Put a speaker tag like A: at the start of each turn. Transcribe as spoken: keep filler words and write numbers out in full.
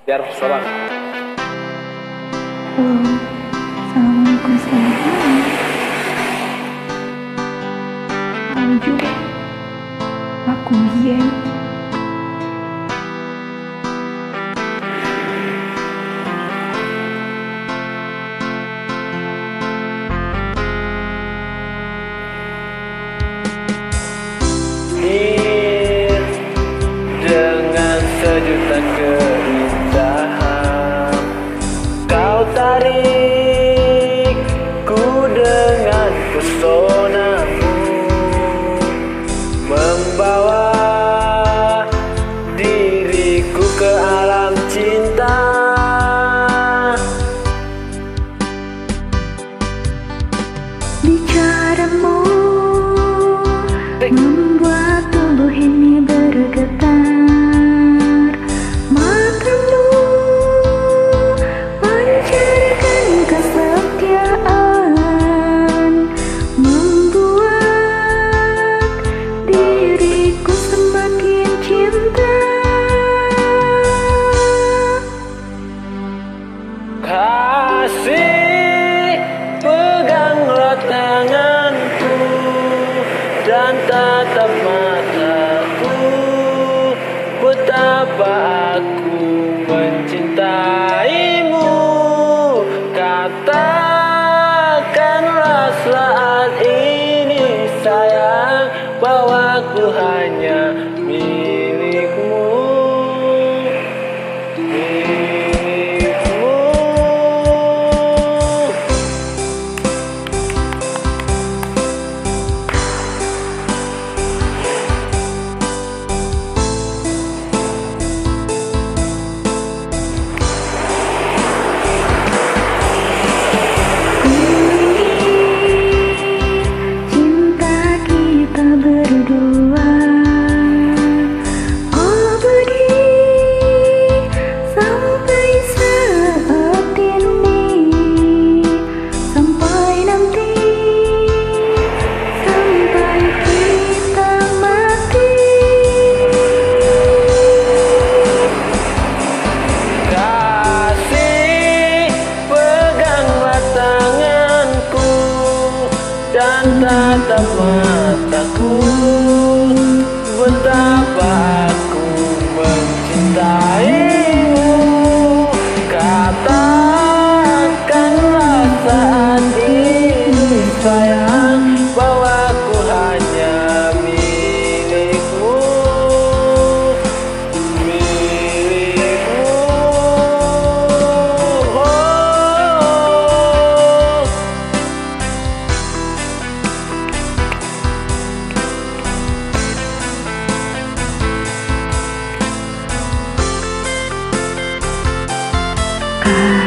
A: biar sobat.
B: Halo, assalamualaikum, selamat malam. Tahu juga, aku Bian.
A: Dengan sejuta keindahan kau tarik ku dengan pesonamu, membawa diriku ke alam cinta.
B: Bicaramu membuat tubuh ini bergetar, matamu pancarkan kesetiaan, membuat diriku semakin cinta.
A: Kasih, peganglah tanganku dan tatap mataku, betapa aku mencintaimu. Katakanlah saat ini sayang, bahwa aku hanya milikmu, milikmu.
B: Cinta kita berdua, oh budi, sampai saat ini, sampai nanti, sampai kita mati.
A: Kasih, peganglah tanganku dan tatap mataku, betapa aku mencintaimu. Katakanlah saat ini sayang, bahwa aku hanya milikmu, milikmu. Oh.
B: Ah.